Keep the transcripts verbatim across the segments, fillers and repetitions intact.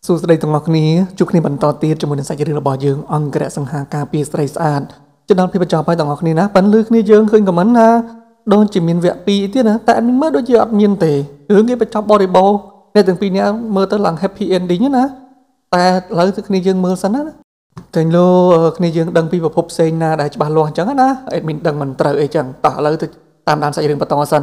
សួស្តីទាំងអស់គ្នាជួបគ្នាបន្តទៀតជាមួយនឹងសាច់រឿងរបស់យើងអង្គរៈសង្ហាការពីស្រីស្អាតចដល់ភាពបញ្ចប់ហើយទាំងអស់គ្នាណាប៉ិនលឺគ្នាយើងឃើញខមមិនណាដូចជាមានវគ្គពីរទៀតណាតែមិនមើលដូចជាអត់មានទេរឿងគេបញ្ចប់បរិបូរណ៍អ្នកទាំងពីរនាក់មើលទៅឡើង happy ending ណាតែឥឡូវទៅគ្នាយើងមើលសិនណាតែលោគ្នាយើងដឹងពីប្រភពផ្សេងណាដែលច្បាស់លាស់អញ្ចឹងណា admin ដឹងមិនត្រូវអីចឹងតោះឥឡូវទៅតាមដានសាច់រឿងបន្តសិន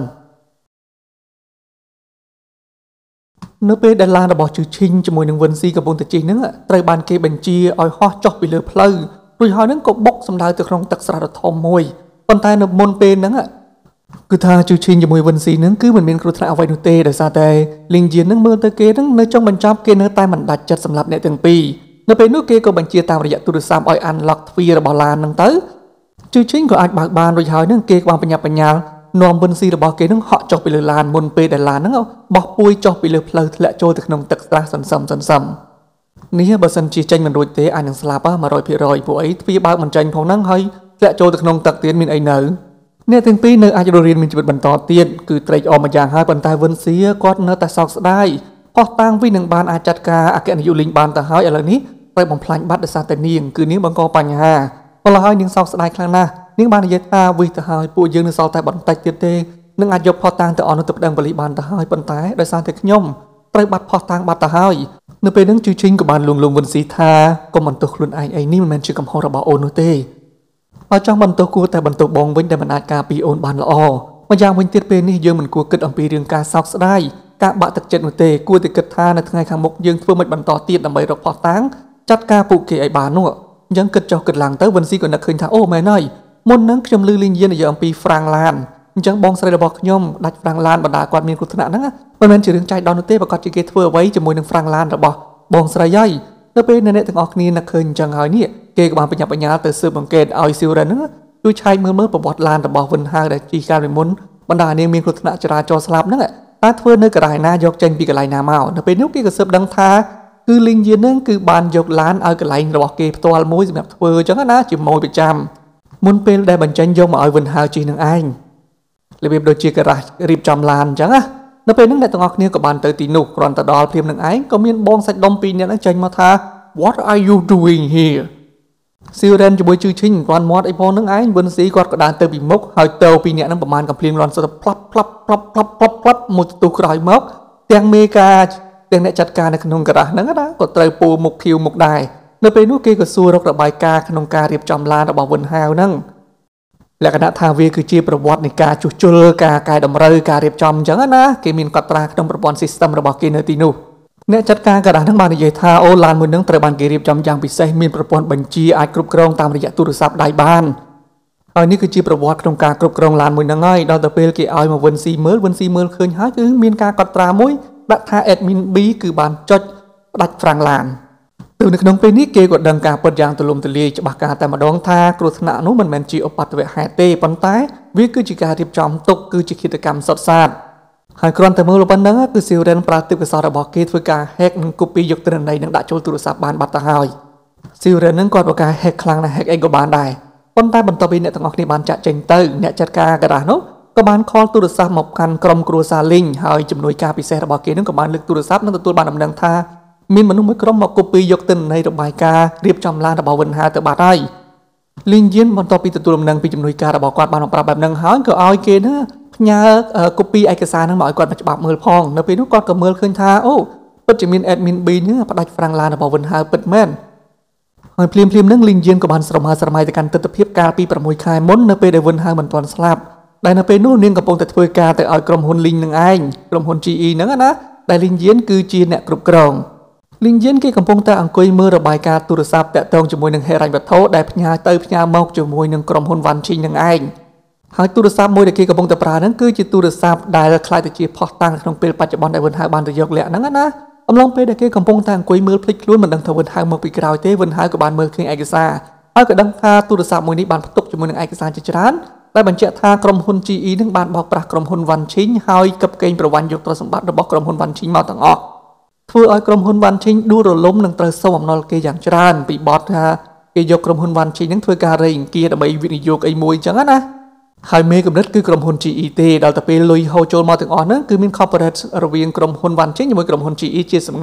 នៅពេលដែលឡានរបស់ជឺឈីងជាមួយនឹងវិនស៊ីកំពុងតែជិះហ្នឹងត្រូវបានគេបញ្ជាឲ្យហោះចុះពីលើផ្លូវរួចហើយហ្នឹងក៏បុកសម្ដៅទៅក្នុងទឹកស្រះដ៏ធំមួយប៉ុន្តែនៅមុនពេលហ្នឹងគឺថាជឺឈីងជាមួយវិនស៊ីហ្នឹងគឺមិនមានគ្រោះថ្នាក់អ្វីនោះទេដោយសារតែលីងយៀនហ្នឹងមើលទៅគេហ្នឹងនៅចុងបញ្ចប់គេនៅតែមិនដាច់ចិត្តសម្រាប់អ្នកទាំងពីរនៅពេលនោះគេក៏បញ្ជាតាមរយៈទូរស័ព្ទឲ្យ unlock ទ្វាររបស់ឡានហ្នឹងទៅជឺឈីងក៏អាចបើកបានរួចហើយហ្នឹងគេក៏បានបញ្ញាបញ្ញាល់នាំវិនស៊ីរបស់គេនឹងហក់ចុះពីលើឡានមុនពេលដែលឡានហ្នឹងបោះពួយចុះពីលើផ្លូវធ្លាក់ចូលទៅក្នុងទឹកស្រះសន្សឹមសន្សឹមនេះបើសិនជាចេញមិនរួចទេអាចនឹងស្លាប់ one hundred percent ពួកអីទ្វារបើកមិនចេញផងហ្នឹងហើយធ្លាក់ចូលទៅក្នុងទឹកទៀតមានអីនៅអ្នកទាំងពីរនៅអាចរស់រានមានជីវិតបន្តទៀតគឺត្រេកអរមួយយ៉ាងហើយប៉ុន្តែវិនស៊ីគាត់នៅតែសោកស្ដាយផុសតាំងវិញនឹងបានអាចចាត់ការអគ្គនាយកលីងបានទៅហើយឥឡូវនេះត្រូវបំផ្លាញបាត់ដោយសារតែនាងគឺនាងបង្កបញ្ហាម្ល៉េះហើយនាងសោកស្ដាយខ្លាំងណាស់នាងបាននិយាយថាវិទៅហើយពួកយើងនៅសល់តែបន្តិចទៀតទេនឹងអាចយកផុសតាំងទៅអស់នោះទៅប្តឹងប៉ូលីសបានទៅហើយប៉ុន្តែដោយសារតែខ្ញុំត្រូវបាត់ផុសតាំងបាត់ទៅហើយនៅពេលហ្នឹងជឺឈីងក៏បានលួងលោមវិនស៊ីថាកុំបន្ទោសខ្លួនឯងអីនេះមិនមែនជាកំហុសរបស់អូននោះទេបើចង់បន្ទោសគួរតែបន្ទោសបងវិញដែលមិនអាចការពារអូនបានល្អម្យ៉ាងវិញទៀតពេលនេះយើងមិនគួរគិតអំពីរឿងការសោកស្ដាយការបាក់ទឹកចិត្តនោះទេគួរតែគិតថានៅថ្ងៃខាងមុខយើងធ្វើមិនបន្តទៀតដើម្បីរកផុសតាំងចាត់ការពួកគេឲ្យបាននោះអញ្ចឹងគិតចុះគិតឡើងទៅវិនស៊ីក៏នឹកឃើញថាអូមែនហើយមុនហ្នឹងខ្ញុំឮលីងយាននិយាយអំពីហ្វ្រាំងឡានអញ្ចឹងបងស្រីរបស់ខ្ញុំដាច់ហ្វ្រាំងឡានបណ្ដាគាត់មានគ្រោះថ្នាក់ហ្នឹងមិនមែនជារឿងចៃដន្យនោះទេប្រកាសជាគេធ្វើអ្វីជាមួយនឹងហ្វ្រាំងឡានរបស់បងស្រីហើយនៅពេលអ្នកទាំងអស់គ្នានឹកឃើញអញ្ចឹងហើយនេះគេក៏បានបញ្ញាបញ្ញាទៅស៊ើបអង្កេតឲ្យស៊ីវរ៉ានហ្នឹងជួយឆែកមើលមើលប្រវត្តិឡានរបស់វិនហៅដែលជីកាលពីមុនបណ្ដានាងមានគ្រោះថ្នាក់ចរាចរណ៍ស្លាប់ហ្នឹងតែធ្វើនៅកន្លែងណាយកចេញពីកន្លែងណាមកនៅពេលនោះគេក៏ស៊ើបដឹងថាគឺលីងយានហ្នឹងគឺបានយកឡានឲ្យកន្លែងរបស់គេផ្ទាល់មួយសម្រាប់ធ្វើអញ្ចឹងណាជាម៉ូយប្រចាំមុនពេលដែលបញ្ចេញយកមកឲ្យវិនហៅជិះនឹងឯងរបៀបដូចជាការ៉ាសរៀបចំឡានអញ្ចឹងណានៅពេលហ្នឹងអ្នកទាំងអស់គ្នាក៏បានទៅទីនោះគ្រាន់តែដល់ព្រាមនឹងឯងក៏មានបងសាច់ដុំពីរនាក់ហ្នឹងចេញមកថា What are you doing here ស៊ីរ៉ែនជាមួយជឺឈីងគ្រាន់មាត់អីផងហ្នឹងឯងវិនស៊ីគាត់ក៏ដើរទៅពីមុខហើយទៅពីអ្នកហ្នឹងប្រហែលកំភ្លៀងរាន់សុទ្ធផ្លាប់ផ្លាប់ផ្លាប់ផ្លាប់ផ្លាប់ផ្លាប់មួយទទុះក្រោយមកទាំងមេការទាំងអ្នកចាត់ការនៅក្នុងការ៉ាសហ្នឹងណាក៏ត្រូវពោមុខភៀវមុខដែរនៅពេលនោះគេក៏សួររករបាយការណ៍ក្នុងការរៀបចំឡានរបស់វិនហៅហ្នឹងលក្ខណៈថាវាគឺជាប្រវត្តិនៃការជួសជុលការកែតម្រូវការរៀបចំអញ្ចឹងណាគេមានកត់ត្រាក្នុងប្រព័ន្ធ system របស់គេនៅទីនោះអ្នកចាត់ការការ៉ាសហ្នឹងបាននិយាយថាអូឡានមួយហ្នឹងត្រូវបានគេរៀបចំយ៉ាងពិសេសមានប្រព័ន្ធបញ្ជាអាចគ្រប់គ្រងតាមរយៈទូរស័ព្ទដៃបានហើយនេះគឺជាប្រវត្តិក្នុងការគ្រប់គ្រងឡានមួយហ្នឹងហើយដល់ទៅពេលគេឲ្យមកវិនស៊ីមើលវិនស៊ីមើលឃើញហើយគឺមានការកត់ត្រាមួយដាក់ថា admin B គឺបានចុចផ្ដាច់ហ្វ្រាំងឡានtừនៅក្នុងពេលនេះគេក៏ដឹងការពិតយ៉ាងទូលំទូលាយច្បាស់ការតែម្ដងថាគ្រោះថ្នាក់នោះមិនមែនជាឧបទ្ទវហេតុទេប៉ុន្តែវាគឺជាការរៀបចំទុកគឺជាឃាតកម្មសុទ្ធសាធហើយគ្រាន់តែមើលប៉ុណ្ណឹងគឺស៊ីវរ៉ានប្រើទេពកោសល្យរបស់គេធ្វើការ hack និង copy យកទិន្នន័យនិងដាក់ចូលទូរស័ព្ទបានបាត់ទៅហើយស៊ីវរ៉ាននឹងគាត់ប្រកាស hack ខ្លាំងណាស់ hack អីក៏បានដែរប៉ុន្តែបន្ទាប់ពីអ្នកទាំងអស់គ្នាបានចាក់ចេញទៅអ្នកចាត់ការការ៉ាសនោះក៏បានខលទូរស័ព្ទមកកាន់ក្រុមគ្រួសារលីងហើយជំនួយការពិសេសរបស់គេនឹងក៏បានលើកទូរស័ព្ទនិងទទួលបានដំណឹងថាមានមនុស្សមួយក្រុមមក copy យកទិន្នន័យរបាយការណ៍រៀបចំឡានរបស់វិនហៅទៅបាត់ហើយលីងយៀនបន្ទាប់ពីទទួលដំណឹងពីជំនួយការរបស់គាត់បានប្រាប់បែបហ្នឹងហើយក៏ឲ្យគេណាផ្ញើ copy ឯកសារហ្នឹងមកឲ្យគាត់មកច្បាប់មើលផងនៅពេលនោះគាត់ក៏មើលឃើញថាអូពិតជាមាន admin B នេះផ្ដាច់ហ្វ្រាំងឡានរបស់វិនហៅពិតមែនហើយភ្លាមភ្លាមហ្នឹងលីងយៀនក៏បានស្រមហើស្រមៃទៅកាន់ទស្សនវិជ្ជាកាលពីប្រាំមួយខែមុននៅពេលដែលវិនហៅមិនទាន់ស្លាប់ដែលនៅពេលនោះនាងកំពុងតែធ្វើការទៅឲ្យក្រុមហ៊ុនលីងនឹងឯងក្រុមហ៊ុន G E ហ្នឹងណាដែលលីងយៀនគឺជាអ្នកគ្រប់គ្រងលីងយៀនគេកំពុងតែអង្គុយមើលរបាយការណ៍ទូរស័ព្ទតាក់ទងជាមួយនឹងហេរញ្ញវត្ថុដែលផ្ញើទៅផ្ញើមកជាមួយនឹងក្រុមហ៊ុនវ៉ាន់ឈីងនឹងឯងហើយទូរស័ព្ទមួយដែលគេកំពុងតែប្រើហ្នឹងគឺជាទូរស័ព្ទដែលខ្លាយទៅជាផុសតាំងក្នុងពេលបច្ចុប្បន្នដែលវិនហៅបានទៅយកលាក់ហ្នឹងណាអំឡុងពេលដែលគេកំពុងតែអង្គុយមើលភ្លេចខ្លួនមិនដឹងថាវិនហៅមកពីក្រោយទេវិនហៅក៏បានមើលឃើញឯកសារហើយក៏ដឹងថាទូរស័ព្ទមួយនេះបានផ្ទុកជាមួយនឹងឯកសារជាច្រើនដែលបញ្ជាក់ថាក្រុមហ៊ុន G E នឹងបានបោកប្រាស់ក្រុមហ៊ុនវ៉ាន់ឈីងហើយកឹបកេងប្រវ័ញ្ចយកទ្រព្យសម្បត្តិរបស់ក្រុមហ៊ុនវ៉ាន់ឈីងមកទាំងអស់ធ្វើឲ្យក្រុមហ៊ុនវ៉ាន់ឈីងដួលរលំនិងត្រូវសងអំណុលគេយ៉ាងច្រើនពីបទថាគេយកក្រុមហ៊ុនវ៉ាន់ឈីងនឹងធ្វើការរៃអង្គាសដើម្បីវិនិយោគអីមួយអញ្ចឹងណាហើយមេកំណត់គឺក្រុមហ៊ុន G E ទេដល់ទៅពេលលុយហូរចូលមកទាំងអស់ហ្នឹងគឺមាន corporate រវាងក្រុមហ៊ុនវ៉ាន់ឈីងជាមួយក្រុមហ៊ុន G E ជាសម្ងាត់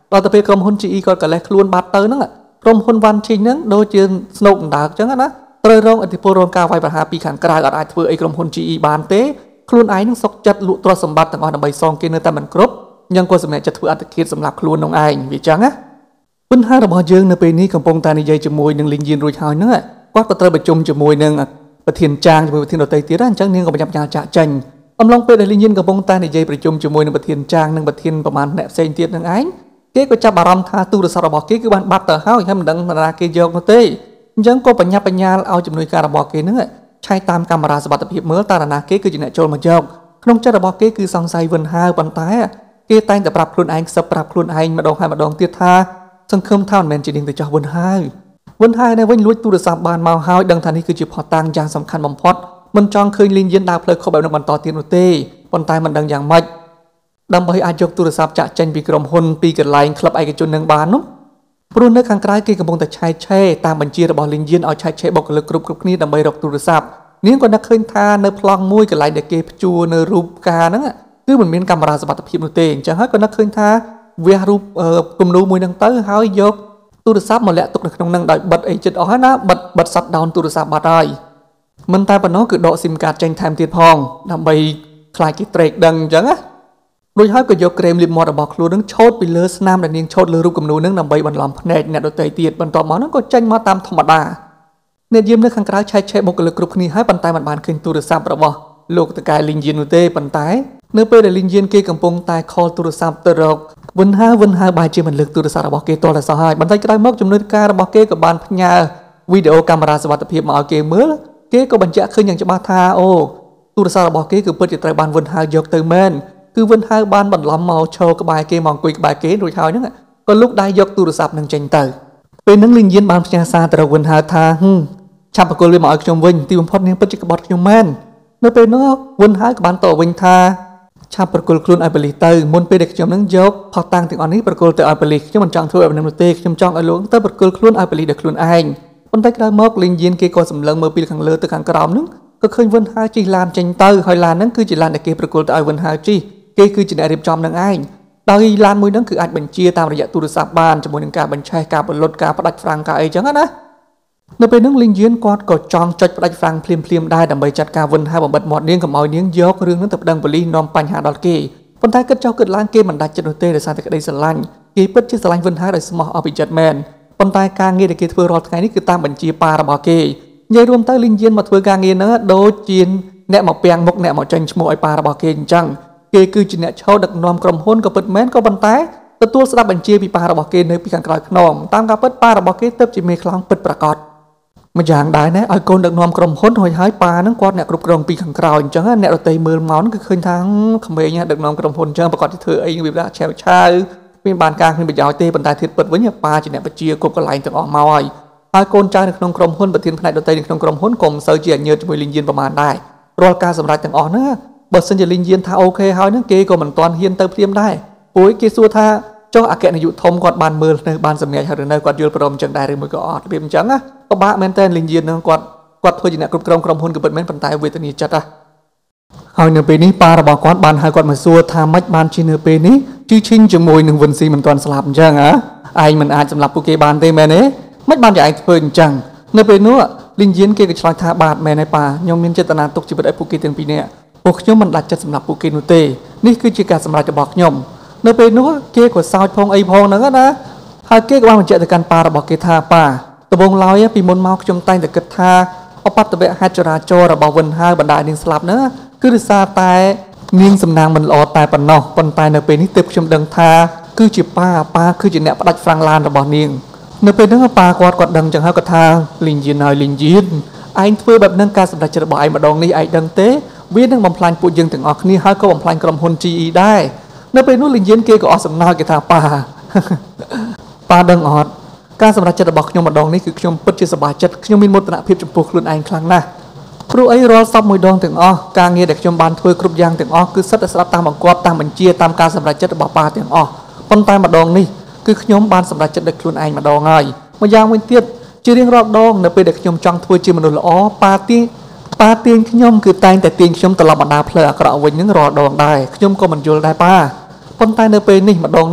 ដល់ទៅពេលក្រុមហ៊ុន จี อี គាត់ក៏លេះខ្លួនបាត់ទៅហ្នឹងក្រុមហ៊ុន One Chin ហ្នឹងដូចជាស្នូកដណ្ដើកអញ្ចឹងណាត្រូវរងឥទ្ធិពលរងការវាយប្រហារពីខាងក្រៅអត់អាចធ្វើអីក្រុមហ៊ុន จี อี បានទេខ្លួនឯងនឹងសុកចិត្តលក់ទ្រព្យសម្បត្តិទាំងអស់ដើម្បីសងគេនៅតែមិនគ្រប់យ៉ាងក៏សម្រាប់ចិត្តធ្វើអត្តឃាតសម្រាប់ខ្លួននោះឯងវាចឹងណាបញ្ហារបស់យើងនៅពេលនេះកំពុងតែនិយាយជាមួយនឹងលីងយៀនរួចហើយហ្នឹងគាត់ក៏ត្រូវប្រជុំជាមួយនឹងប្រធានចាងជាមួយប្រធានដទៃទៀតអញ្ចឹងនាងក៏ប្រញាប់ចាចាក់ចេញអំឡុងពេលដែលលីងយៀនកំពុងតែនិយាយប្រជុំជាមួយនឹងប្រធានចាងនិងប្រធានប្រមាណអ្នកផ្សេងទៀតនឹងឯងគេក៏ចាប់អារម្មណ៍ថាទូរស័ព្ទរបស់គេគឺបានបាត់ទៅហើយហើយមិនដឹងណាគេយកនោះទេអញ្ចឹងក៏បញ្ញាប់បញ្ញាលឲ្យជំនួយការរបស់គេហ្នឹងឆែកតាមកាមេរ៉ាសុវត្ថិភាពមើលតើណាគេគឺជាអ្នកចូលមកយកក្នុងចិត្តរបស់គេគឺសង្ស័យវិនហើប៉ុន្តែគេតែងតែប្រាប់ខ្លួនឯងខ្សឹបប្រាប់ខ្លួនឯងម្ដងហើយម្ដងទៀតថាសង្ឃឹមថាមិនមែនជានាងទៅចោះវិនហើវិនហើនៅវិញលួចទូរស័ព្ទបានមកហើយដឹងថានេះគឺជាផុសតាំងយ៉ាងសំខាន់បំផុតមិនចង់ឃើញលីងយៀនដើរផ្លូវខុសបែបនោះបន្តទៀតនោះទេប៉ុន្តែមិនដឹងយ៉ាងម៉េចដើម្បីអាចយកទូរស័ព្ទចាក់ចេញពីក្រុមហ៊ុនពីកន្លែងក្លឹបឯកជននឹងបាននោះព្រោះនៅខាងក្រៅគេកំពុងតែឆែកឆេរតាមបញ្ជារបស់លីងយៀនឲ្យឆែកឆេរបុគ្គលិកគ្រប់គ្រប់គ្នាដើម្បីរកទូរស័ព្ទនាងក៏នឹកឃើញថានៅប្លង់មួយកន្លែងដែលគេភ្ជួរនៅរូបការហ្នឹងគឺមិនមានកាមេរ៉ាសុវត្ថិភាពនោះទេអញ្ចឹងហើយក៏នឹកឃើញថាវះរូបគំនូមួយហ្នឹងទៅហើយយកទូរស័ព្ទមកលាក់ទុកនៅក្នុងហ្នឹងដោយបិទអីចិត្តអស់ហើយណាបិទបិទ shut down ទូរស័ព្ទបាត់ហើយមិនតែប៉ុណ្ណោះគឺដក SIM card ចេញថែមទៀតផងដើម្បីខ្លាចគេត្រេកដឹងអញ្ចឹងណារួចហើយក៏យកក្រែមលាបមាត់របស់ខ្លួននឹងឆោតពីលើស្នាមដែលនាងឆោតលើរូបគំនូនឹងដើម្បីបន្លំភ្នែកអ្នកដទៃទៀតបន្ទាប់មកហ្នឹងក៏ចេញមកតាមធម្មតាអ្នកយាមនៅខាងក្រៅឆែកឆេរបុគ្គលិកគ្រប់គ្នាហើយប៉ុន្តែមិនបានឃើញទូរស័ព្ទរបស់លោកតកែលីងយៀននោះទេប៉ុន្តែនៅពេលដែលលីងយៀនគេកំពុងតែខលទូរស័ព្ទទៅរកវិនហើវិនហើបែរជាមិនលើកទូរស័ព្ទរបស់គេទាល់តែសោះហើយបន្តិចក្រោយមកជំនួយការរបស់គេក៏បានផ្ញើវីដេអូកាមេរ៉ាសុវត្ថិភាពមកឲ្យគេមើលគេក៏បញ្ជាក់ឃើញយ៉ាងច្បាស់ថាអូទូរស័ព្ទរបស់គេគឺពិតជាត្រូវបានវិនហើយកទៅមែនគឺវិនហើបានបន្លំមកឈរក្បែរគេមកអង្គុយក្បែរគេរួចហើយហ្នឹងក៏លុកដៃយកទូរស័ព្ទនឹងចេញទៅពេលហ្នឹងលីងយៀនបានផ្ញើសារទៅរកវិនហើថាហឹមឆាប់បកគលវាមកឲ្យខ្ញុំវិញទីបំផុតនាងពិតជាក្បត់ខ្ញុំមែននៅពេលនោះវិនហើយក៏បានតបវិញថាឆាប់ប្រគល់ខ្លួនឲ្យប៉ូលីសទៅមុនពេលដែលខ្ញុំនឹងយកផុសតាំងទាំងអស់នេះប្រគល់ទៅឲ្យប៉ូលីសខ្ញុំមិនចង់ធ្វើឲ្យនឹងនោះទេខ្ញុំចង់ឲ្យលោកទៅប្រគល់ខ្លួនឲ្យប៉ូលីសដោយខ្លួនឯងប៉ុន្តែក្រោយមកលីងយៀនគេក៏សម្លឹងមើលពីខាងលើទៅខាងក្រោមនោះក៏ឃើញវិនហើយជិះឡានចេញទៅហើយឡានហ្នឹងគឺជាឡានដែលគេប្រគល់ទៅឲ្យវិនហើយជិះគេគឺជាអ្នករៀបចំនឹងឯងដោយឡានមួយហ្នឹងគឺអាចបញ្ជាតាមរយៈទូរស័ព្ទបានជាមួយនឹងការបញ្ឆេះការបន្លត់ការផ្ដាច់ហ្វ្រាំងការអីចឹងណានៅពេលហ្នឹងលីងយៀនគាត់ក៏ចង់ចុចផ្ដាច់ហ្វ្រាំងភ្លាមភ្លាមដែរដើម្បីចាត់ការវិនហើយបំបិតមាត់នាងកុំឲ្យនាងយករឿងហ្នឹងទៅប្តឹងប៉ូលីសនាំបញ្ហាដល់គេប៉ុន្តែគិតចោះគិតឡើងគេមិនដាច់ចិត្តនោះទេដោយសារតែក្តីស្រឡាញ់គេពិតជាស្រឡាញ់វិនហើយដោយស្មោះអស់ពីចិត្តមែនប៉ុន្តែការងារដែលគេធ្វើរាល់ថ្ងៃនេះគឺតាមបញ្ជាប៉ារបស់គេនិយាយរួមទៅលីងយៀនមកធ្វើការងារហ្នឹងដូចជាអ្នកមកពាំងមុខអ្នកមកចាញ់ឈ្មោះឲ្យប៉ារបស់គេអញ្ចឹងគេគឺជាអ្នកឈរដឹកនាំក្រុមហ៊ុនក៏ពិតមែនក៏ប៉ុន្តែទទួលស្ដាប់បញ្ជាពីប៉ារបស់គេនៅពីខាងក្រោយខ្នងតាមការពិតប៉ារបស់គេទៅជាមេខ្លោងពិតប្រាកដម្យ៉ាងដែរណាឲ្យកូនដឹកនាំក្រុមហ៊ុនហើយហើយប៉ាហ្នឹងគាត់អ្នកគ្រប់គ្រងពីខាងក្រោយអញ្ចឹងអ្នករតីមើលមកគឺឃើញថាក្មេងដឹកនាំក្រុមហ៊ុនអញ្ចឹងប្រកាសជាធ្វើអីវាដាក់ឆាវឆាវមានបានការគ្មានប្រយោជន៍ទេប៉ុន្តែធៀបពិតវិញប៉ាជាអ្នកបជាគ្រប់កន្លែងទាំងអស់មកហើយហើយកូនចៅនៅក្នុងក្រុមហ៊ុនប្រធានផ្នែកដតីនៅក្នុងក្រុមហ៊ុនក៏មិនសូវជាអញើតជាមួយលីងយៀនប្រហែលដែររាល់ការសម្រេចទាំងអស់ហ្នឹងបើសិនជាលីងយៀនថាអូខេហើយហ្នឹងគេក៏មិនទាន់ហ៊ានទៅព្រាមដែរព្រោះគេសួរថាចុះអគ្គនាយកធំគាត់បានមើលនៅបានសម្រេចហើយឬនៅគាត់យល់ព្រមអញ្ចឹងដែរឬមួយក៏អត់របៀបអញ្ចឹងណាពិបាកមែនតើលីងយៀនហ្នឹងគាត់គាត់ធ្វើជាអ្នកគ្រប់គ្រងក្រុមហ៊ុនក៏ពិតមែនប៉ុន្តែវេទនាចិត្តណាហើយនៅពេលនេះប៉ារបស់គាត់បានហៅគាត់មកសួរថាម៉េចបានជានៅពេលនេះជីឈីងជាមួយនឹងវិនស៊ីមិនទាន់ស្លាប់អញ្ចឹងហ៎ឯងមិនអាចសម្លាប់ពួកគេបានទេមែនទេម៉េចបានជាឯងធ្វើអញ្ចឹងនៅពេលនោះលីងយៀនគេក៏ឆ្លើយថាបាទមែនហើយប៉ាខ្ញុំមានចេតនាទុកជីវិតឲ្យពួកគេទាំងពីរនាក់ពួកខ្ញុំមិនដាច់ចិត្តសម្រាប់ពួកគេនោះទេនេះគឺជាការសម្រេចរបស់ខ្ញុំនៅពេលនោះគេក៏សោចផងអីផងហ្នឹងណាហើយគេក៏បានបញ្ជាក់ទៅកាន់ប៉ារបស់គេថាប៉ាដំបូងឡើយពីមុនមកខ្ញុំតែងតែគិតថាអបតវៈហេតុចរាចរណ៍របស់វិនហើយបណ្ដានាងស្លាប់ហ្នឹងគឺដោយសារតែនាងសំណាងមិនល្អតែប៉ុណ្ណោះប៉ុន្តែនៅពេលនេះទើបខ្ញុំដឹងថាគឺជាប៉ាប៉ាគឺជាអ្នកផ្ដាច់ហ្វ្រាំងឡានរបស់នាងនៅពេលហ្នឹងប៉ាគាត់គាត់ដឹងចឹងហើយគាត់ថាលីងយៀនហើយលីងយៀនឯងធ្វើបែបហ្នឹងការសម្រេចចិត្តរបស់ឯងម្ដងនេះឯងដឹងទេវានឹងបំផ្លាញពួកយើងទាំងអស់គ្នាហើយក៏បំផ្លាញក្រុមហ៊ុន จี อี ដែរនៅពេលនោះលីងយៀនគេក៏អស់សំណើចគេថាប៉ាប៉ាដឹងអត់ការសម្រេចចិត្តរបស់ខ្ញុំម្ដងនេះគឺខ្ញុំពិតជាសប្បាយចិត្តខ្ញុំមានមោទនភាពចំពោះខ្លួនឯងខ្លាំងណាស់ព្រោះអីរាល់សពមួយដងទាំងអស់ការងារដែលខ្ញុំបានធ្វើគ្រប់យ៉ាងទាំងអស់គឺសិតតែស្ដាប់តាមបង្គាប់តាមបញ្ជាតាមការសម្រេចចិត្តរបស់ប៉ាទាំងអស់ប៉ុន្តែម្ដងនេះគឺខ្ញុំបានសម្រេចចិត្តដោយខ្លួនឯងម្ដងហើយម្យ៉ាងវិញទៀតជារៀងរាល់ដងនៅពេលដែលខ្ញុំចង់ធ្វើជាមនុស្សល្អប៉ាទីប៉ាទាញខ្ញុំគឺតែងតែទាញខ្ញុំត្រឡប់មកដើរផ្លូវអាក្រក់វិញនឹងរាល់ដងដែរខ្ញុំក៏មិនយល់ដែរប៉ាប៉ុន្តែនៅពេលនេះម្ដងនេះគឺ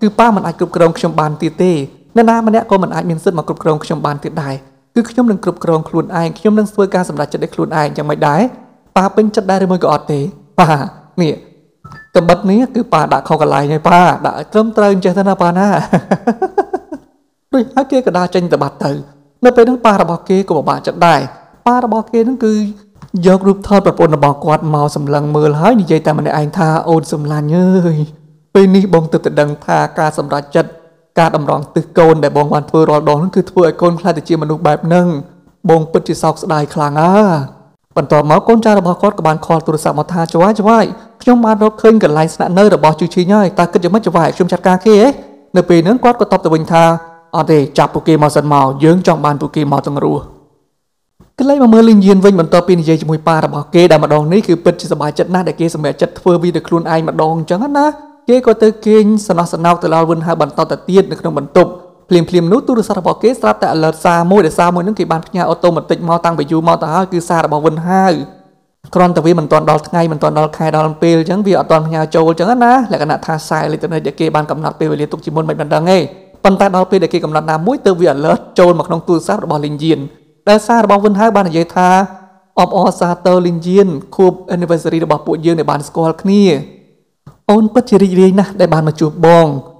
គឺប៉ាមិនអាចគ្រប់គ្រងខ្ញុំបានទៀតទេអ្នកណាម្នាក់ក៏មិនអាចមានសិទ្ធិមកគ្រប់គ្រងខ្ញុំបានទៀតដែរគឺខ្ញុំនឹងគ្រប់គ្រងខ្លួនឯងខ្ញុំនឹងធ្វើការសម្រេចចិត្តដោយខ្លួនឯងយ៉ាងម៉េចដែរប៉ាពេញចិត្តដែរឬមួយក៏អត់ទេប៉ានេះកបិតនេះគឺប៉ាដាក់ខុសកន្លែងហើយប៉ាដាក់ឲ្យត្រឹមត្រូវអញ្ចឹងទៅណាប៉ាណាដូចហើយគេក៏ដើរចេញទៅបាត់ទៅនៅពេលហ្នឹងប៉ារបស់គេក៏ពិបាកចិត្តដែរប៉ារបស់គេហ្នឹងគឺយករូបថតប្រពន្ធរបស់គាត់មកសម្លឹងមើលហើយនិយាយតែម្នាក់ឯងថាអូនសម្លាញ់អើយពេលនេះបងទើបតែដឹងថាការសម្រេចចិត្តការតម្រង់ទិសកូនដែលបងបានធ្វើរាល់ដងហ្នឹងគឺធ្វើឲ្យកូនខ្លាចទៅជាមនុស្សបែបហ្នឹងបងពិតជាសោកស្ដាយខ្លាំងណាស់បន្ទាប់មកកូនចៅរបស់គាត់ក៏បានខលទូរស័ព្ទមកថាចវាយចវាយខ្ញុំបានរកឃើញកន្លែងស្នាក់នៅរបស់ជូឈីញហើយតើគិតយ៉ាងម៉េចចវាយខ្ញុំចាត់ការគេហ៎នៅពេលហ្នឹងគាត់ក៏តបទៅវិញថាអត់ទេចាប់ពួកគេមកសិនមកយើងចង់បានពួកគេមកទាំងរស់កន្លែងមកមើលលីងយានវិញបន្ទាប់ពីនិយាយជាមួយប៉ារបស់គេដែលម្ដងនេះគឺពិតជាសប្បាយចិត្តណាស់ដែលគេសម្រេចចិត្តធ្វើវាដោយខ្លួនឯងម្ដងអញ្ចឹងណាគេក៏ទៅគេងសំណោះសំណោកទៅដល់វិនហើយបន្តទៅទៀតនៅក្នុងបន្ទប់ភ្លាមភ្លាមនោះទូរស័ព្ទរបស់គេស្រាប់តែ alert សារមួយដែលសារមួយហ្នឹងគេបានផ្ញើអូតូម៉ាទិកមកតាំងពីយូរមកទៅហើយគឺសាររបស់វិនហើយគ្រាន់តែវាមិនទាន់ដល់ថ្ងៃមិនទាន់ដល់ខែដល់ពេលអញ្ចឹងវាអត់ទាន់ផ្ញើចូលអញ្ចឹងណាលក្ខណៈថាសារអេឡិចត្រូនិកដែលគេបានកំណត់ពេលវេលាទុកជាមុនមិនបានដឹងទេប៉ុន្តែដល់ពេលដែលគេកំណត់ណាមួយទៅវា alert ចូលមកក្នុងទូរស័ព្ទរបស់លីងយានដែលសាររបស់វិនហើយបាននិយាយថាអបអរសាទរលីងយានខួប anniversary របស់ពួកយើងដែលបានស្គាល់គ្នាអូនពិតជារីករាយណាស់ដែលបានមកជួបបង